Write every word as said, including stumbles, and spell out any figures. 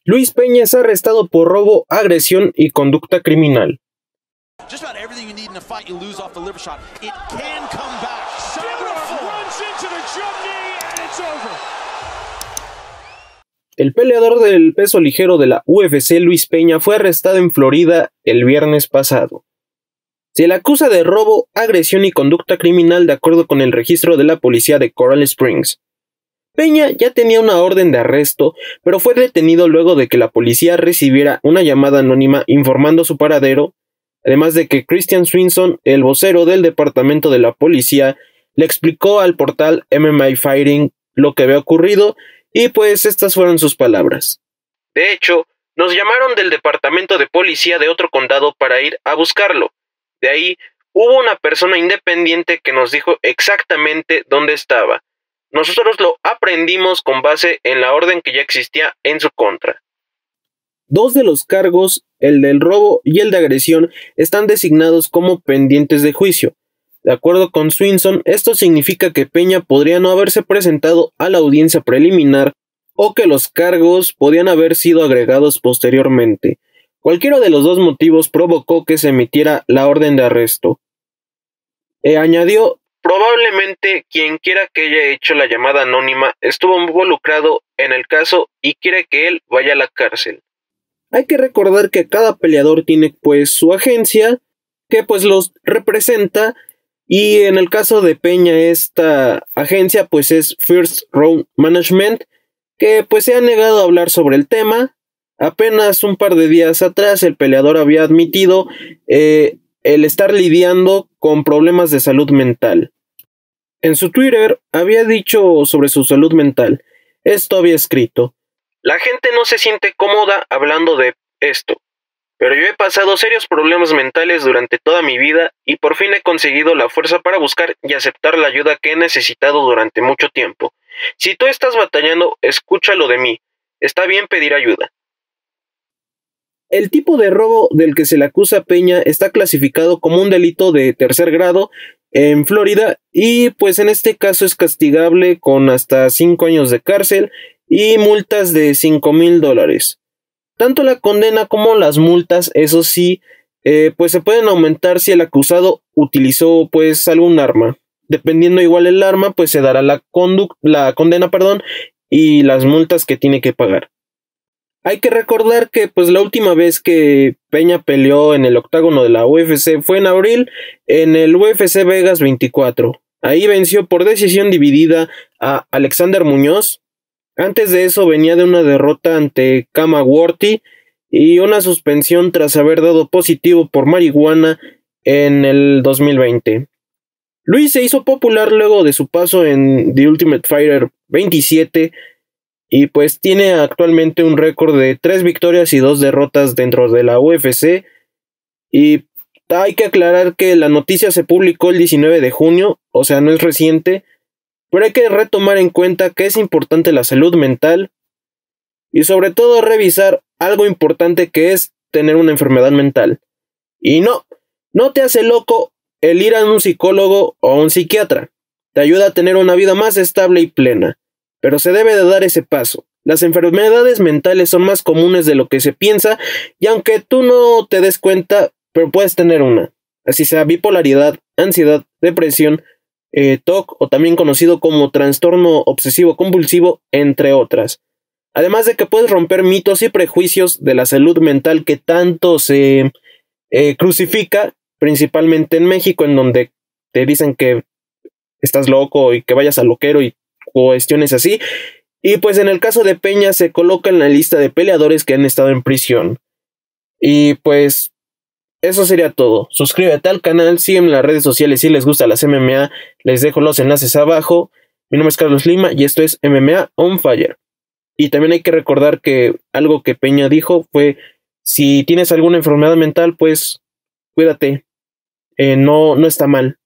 Luis Peña es arrestado por robo, agresión y conducta criminal. El peleador del peso ligero de la U F C, Luis Peña, fue arrestado en Florida el viernes pasado. Se le acusa de robo, agresión y conducta criminal de acuerdo con el registro de la policía de Coral Springs. Peña ya tenía una orden de arresto, pero fue detenido luego de que la policía recibiera una llamada anónima informando su paradero, además de que Christian Swinson, el vocero del departamento de la policía, le explicó al portal M M A Fighting lo que había ocurrido, y pues estas fueron sus palabras. De hecho, nos llamaron del departamento de policía de otro condado para ir a buscarlo. De ahí, hubo una persona independiente que nos dijo exactamente dónde estaba. Nosotros lo aprendimos con base en la orden que ya existía en su contra. Dos de los cargos, el del robo y el de agresión, están designados como pendientes de juicio. De acuerdo con Swinson, esto significa que Peña podría no haberse presentado a la audiencia preliminar o que los cargos podían haber sido agregados posteriormente. Cualquiera de los dos motivos provocó que se emitiera la orden de arresto. E añadió: probablemente quien quiera que haya hecho la llamada anónima estuvo involucrado en el caso y quiere que él vaya a la cárcel. Hay que recordar que cada peleador tiene pues su agencia, que pues los representa, y en el caso de Peña esta agencia pues es First Round Management, que pues se ha negado a hablar sobre el tema. Apenas un par de días atrás el peleador había admitido eh, el estar lidiando con problemas de salud mental. En su Twitter había dicho sobre su salud mental. Esto había escrito: la gente no se siente cómoda hablando de esto, pero yo he pasado serios problemas mentales durante toda mi vida y por fin he conseguido la fuerza para buscar y aceptar la ayuda que he necesitado durante mucho tiempo. Si tú estás batallando, escúchalo de mí. Está bien pedir ayuda. El tipo de robo del que se le acusa a Peña está clasificado como un delito de tercer grado en Florida y pues en este caso es castigable con hasta cinco años de cárcel y multas de cinco mil dólares. Tanto la condena como las multas, eso sí, eh, pues se pueden aumentar si el acusado utilizó pues algún arma. Dependiendo igual el arma, pues se dará la, condu- la condena perdón, y las multas que tiene que pagar. Hay que recordar que pues la última vez que Peña peleó en el octágono de la U F C fue en abril en el U F C Vegas veinticuatro. Ahí venció por decisión dividida a Alexander Muñoz. Antes de eso venía de una derrota ante Khama Worthy y una suspensión tras haber dado positivo por marihuana en el dos mil veinte. Luis se hizo popular luego de su paso en The Ultimate Fighter veintisiete y pues tiene actualmente un récord de tres victorias y dos derrotas dentro de la U F C. Y hay que aclarar que la noticia se publicó el diecinueve de junio, o sea no es reciente, pero hay que retomar en cuenta que es importante la salud mental y sobre todo revisar algo importante que es tener una enfermedad mental. Y no, no te hace loco el ir a un psicólogo o a un psiquiatra. Te ayuda a tener una vida más estable y plena, pero se debe de dar ese paso. Las enfermedades mentales son más comunes de lo que se piensa y aunque tú no te des cuenta, pero puedes tener una. Así sea bipolaridad, ansiedad, depresión, eh, T O C o también conocido como trastorno obsesivo compulsivo, entre otras. Además de que puedes romper mitos y prejuicios de la salud mental que tanto se eh, crucifica, principalmente en México, en donde te dicen que estás loco y que vayas al loquero y cuestiones así. Y pues en el caso de Peña se coloca en la lista de peleadores que han estado en prisión. Y pues eso sería todo. Suscríbete al canal, sígueme en las redes sociales si les gusta las M M A, les dejo los enlaces abajo. Mi nombre es Carlos Lima y esto es M M A On Fire. Y también hay que recordar que algo que Peña dijo fue: si tienes alguna enfermedad mental, pues cuídate, eh, no, no está mal.